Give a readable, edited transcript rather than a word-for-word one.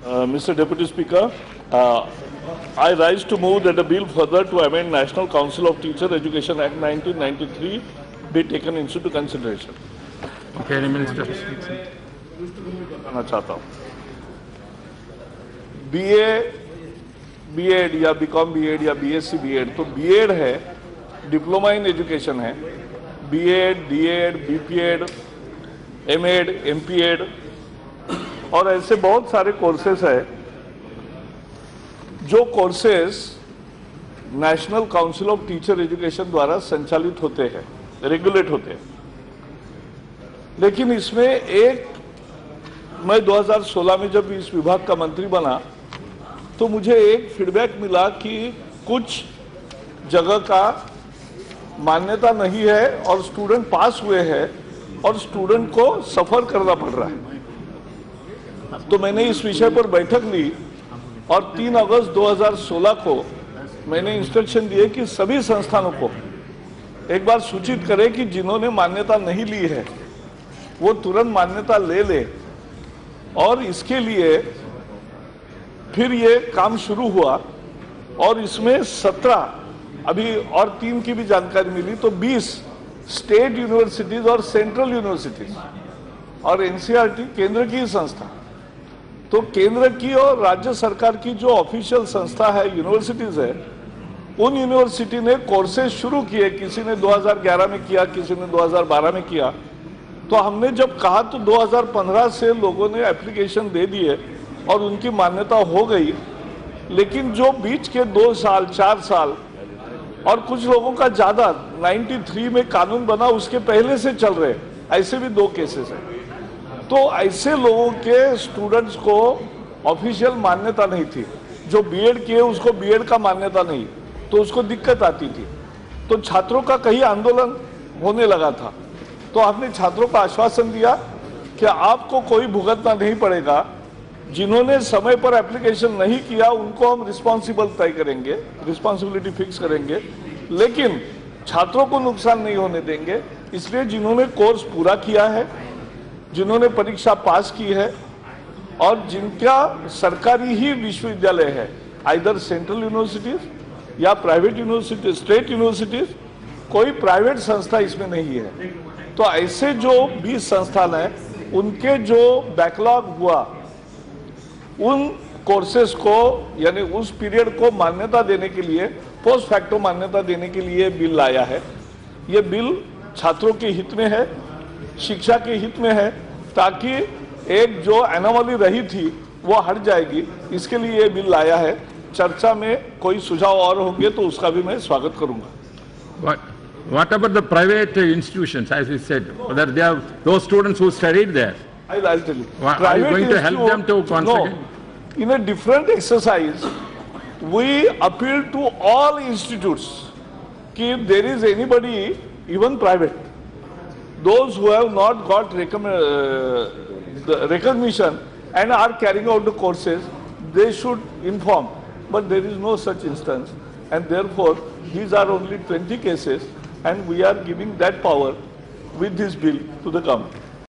Mr. Deputy Speaker, I rise to move that a bill further to amend National Council of Teacher Education Act 1993 be taken into consideration. Okay, Minister. करना चाहता हूँ। BEd या BCom BEd या BSc BEd, तो BEd है, diploma in education है, BEd, DEd, BPEd, MEd, MPEd और ऐसे बहुत सारे कोर्सेस है जो courses National Council of Teacher Education द्वारा संचालित होते हैं, रेगुलेट होते हैं। लेकिन इसमें मैं 2016 में जब इस विभाग का मंत्री बना तो मुझे एक फीडबैक मिला कि कुछ जगह का मान्यता नहीं है और स्टूडेंट पास हुए हैं और स्टूडेंट को सफर करना पड़ रहा है। तो मैंने इस विषय पर बैठक ली और 3 अगस्त 2016 को मैंने इंस्ट्रक्शन दिए कि सभी संस्थानों को एक बार सूचित करें कि जिन्होंने मान्यता नहीं ली है वो तुरंत मान्यता ले ले। और इसके लिए फिर ये काम शुरू हुआ और इसमें 17 अभी और 3 की भी जानकारी मिली, तो 20 स्टेट यूनिवर्सिटीज और सेंट्रल यूनिवर्सिटीज और एनसीईआरटी केंद्र की संस्था, तो केंद्र की और राज्य सरकार की जो ऑफिशियल संस्था है, यूनिवर्सिटीज है, उन यूनिवर्सिटी ने कोर्सेज शुरू किए। किसी ने 2011 में किया, किसी ने 2012 में किया। तो हमने जब कहा तो 2015 से लोगों ने एप्लीकेशन दे दिए और उनकी मान्यता हो गई। लेकिन जो बीच के 2 साल 4 साल और कुछ लोगों का ज्यादा 93 में कानून बना उसके पहले से चल रहे, ऐसे भी 2 केसेस हैं। तो ऐसे लोगों के स्टूडेंट्स को ऑफिशियल मान्यता नहीं थी। जो बीएड किए उसको बीएड का मान्यता नहीं, तो उसको दिक्कत आती थी। तो छात्रों का कहीं आंदोलन होने लगा था। तो हमने छात्रों को आश्वासन दिया कि आपको कोई भुगतना नहीं पड़ेगा। जिन्होंने समय पर एप्लीकेशन नहीं किया उनको हम रिस्पॉन्सिबल तय करेंगे, रिस्पॉन्सिबिलिटी फिक्स करेंगे, लेकिन छात्रों को नुकसान नहीं होने देंगे। इसलिए जिन्होंने कोर्स पूरा किया है, जिन्होंने परीक्षा पास की है और जिनका सरकारी ही विश्वविद्यालय है, आइदर सेंट्रल यूनिवर्सिटीज या प्राइवेट यूनिवर्सिटी, स्टेट यूनिवर्सिटीज, कोई प्राइवेट संस्था इसमें नहीं है। तो ऐसे जो 20 संस्थान है उनके जो बैकलॉग हुआ उन कोर्सेज को यानी उस पीरियड को मान्यता देने के लिए, पोस्ट फैक्टो मान्यता देने के लिए बिल लाया है। ये बिल छात्रों के हित में है, शिक्षा के हित में है, ताकि एक जो एनोमली रही थी वो हट जाएगी। इसके लिए ये बिल लाया है। चर्चा में कोई सुझाव और होंगे तो उसका भी मैं स्वागत करूंगा। What about the private institutions, as we said, whether they have those students who studied there? I'll tell you. Are you going to help them to concentrate? No. In a different exercise, we appeal to all institutes कि if there is anybody, even private, those who have not got the recognition and are carrying out the courses, they should inform. But there is no such instance, and therefore these are only 20 cases, and we are giving that power with this bill to the government.